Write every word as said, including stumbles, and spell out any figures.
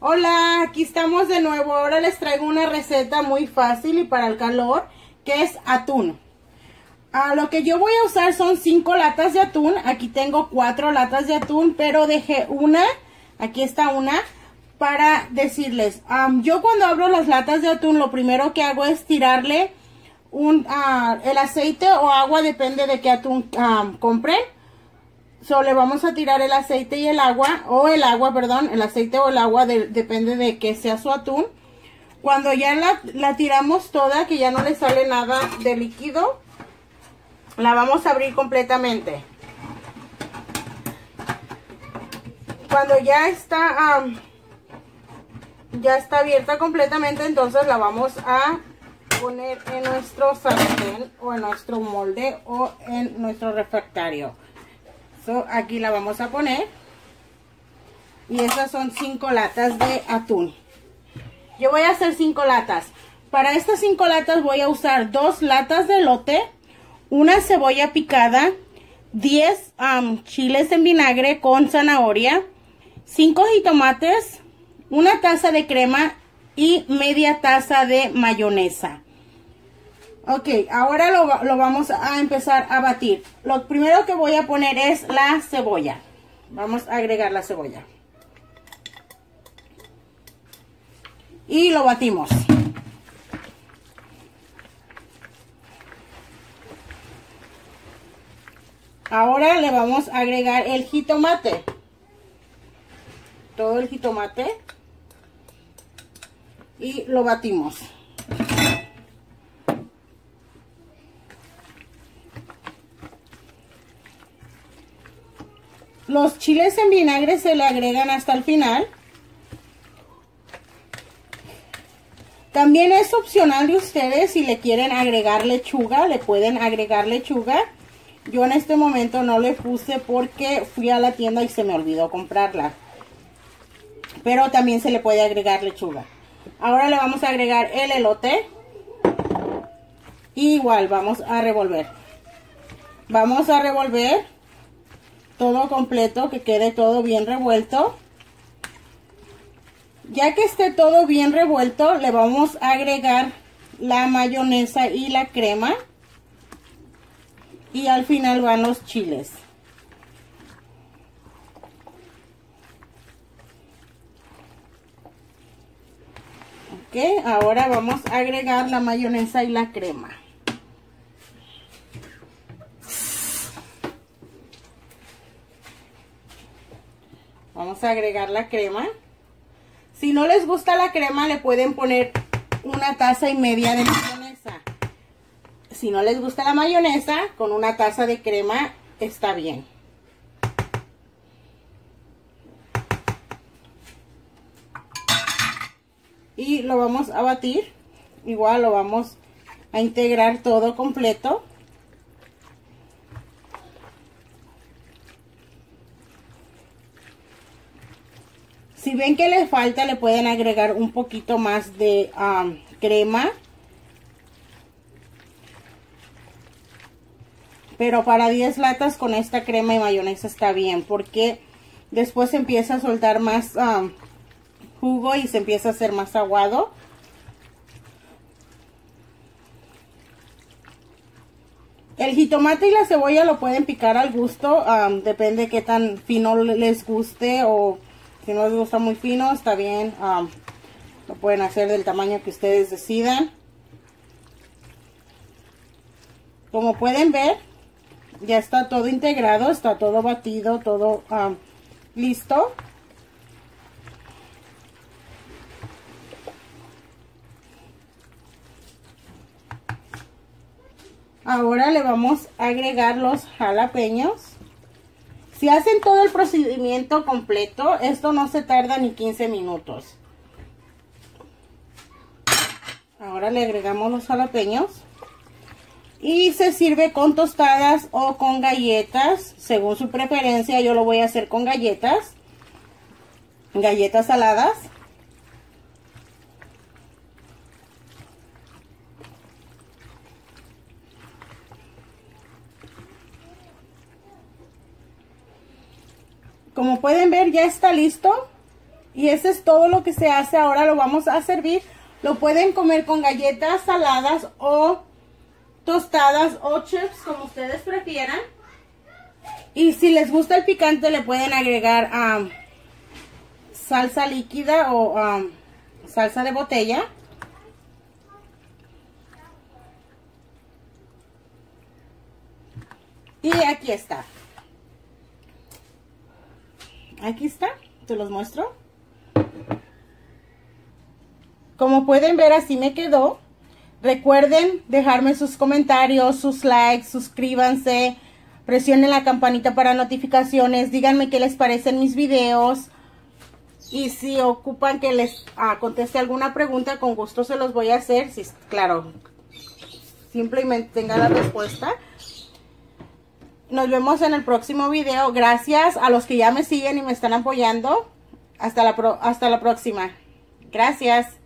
Hola, aquí estamos de nuevo. Ahora les traigo una receta muy fácil y para el calor, que es atún. Ah, lo que yo voy a usar son cinco latas de atún. Aquí tengo cuatro latas de atún, pero dejé una, aquí está una, para decirles. Um, yo cuando abro las latas de atún, lo primero que hago es tirarle un, uh, el aceite o agua, depende de qué atún um, compren. So, le vamos a tirar el aceite y el agua, o el agua, perdón, el aceite o el agua, de, depende de que sea su atún. Cuando ya la, la tiramos toda, que ya no le sale nada de líquido, la vamos a abrir completamente. Cuando ya está, um, ya está abierta completamente, entonces la vamos a poner en nuestro sartén, o en nuestro molde, o en nuestro refractario. So, aquí la vamos a poner. Y esas son cinco latas de atún. Yo voy a hacer cinco latas. Para estas cinco latas voy a usar dos latas de elote, una cebolla picada, diez um, chiles en vinagre con zanahoria, cinco jitomates, una taza de crema y media taza de mayonesa. Ok, ahora lo, lo vamos a empezar a batir. Lo primero que voy a poner es la cebolla. Vamos a agregar la cebolla. Y lo batimos. Ahora le vamos a agregar el jitomate. Todo el jitomate. Y lo batimos. Los chiles en vinagre se le agregan hasta el final. También es opcional de ustedes si le quieren agregar lechuga, le pueden agregar lechuga. Yo en este momento no le puse porque fui a la tienda y se me olvidó comprarla. Pero también se le puede agregar lechuga. Ahora le vamos a agregar el elote. Igual vamos a revolver. Vamos a revolver todo completo, que quede todo bien revuelto. Ya que esté todo bien revuelto, le vamos a agregar la mayonesa y la crema. Y al final van los chiles. Ok, ahora vamos a agregar la mayonesa y la crema. Vamos a agregar la crema. Si no les gusta la crema, le pueden poner una taza y media de mayonesa. Si no les gusta la mayonesa, con una taza de crema está bien. Y lo vamos a batir. Igual lo vamos a integrar todo completo. Si ven que les falta, le pueden agregar un poquito más de um, crema. Pero para diez latas con esta crema y mayonesa está bien. Porque después empieza a soltar más um, jugo y se empieza a hacer más aguado. El jitomate y la cebolla lo pueden picar al gusto. Um, depende de qué tan fino les guste, o si no les gusta muy fino, está bien. Um, lo pueden hacer del tamaño que ustedes decidan. Como pueden ver, ya está todo integrado, está todo batido, todo um, listo. Ahora le vamos a agregar los jalapeños. Si hacen todo el procedimiento completo, esto no se tarda ni quince minutos. Ahora le agregamos los jalapeños. Y se sirve con tostadas o con galletas, según su preferencia. Yo lo voy a hacer con galletas. Galletas saladas. Como pueden ver, ya está listo. Y eso es todo lo que se hace. Ahora lo vamos a servir. Lo pueden comer con galletas saladas o tostadas o chips, como ustedes prefieran. Y si les gusta el picante, le pueden agregar um, salsa líquida o um, salsa de botella. Y aquí está. Aquí está. Te los muestro. Como pueden ver, así me quedó. Recuerden dejarme sus comentarios, sus likes, suscríbanse, presionen la campanita para notificaciones, díganme qué les parecen mis videos. Y si ocupan que les ah, conteste alguna pregunta, con gusto se los voy a hacer. Si, claro, simplemente tengan la respuesta. Nos vemos en el próximo video. Gracias a los que ya me siguen y me están apoyando. Hasta la, pro, hasta la próxima. Gracias.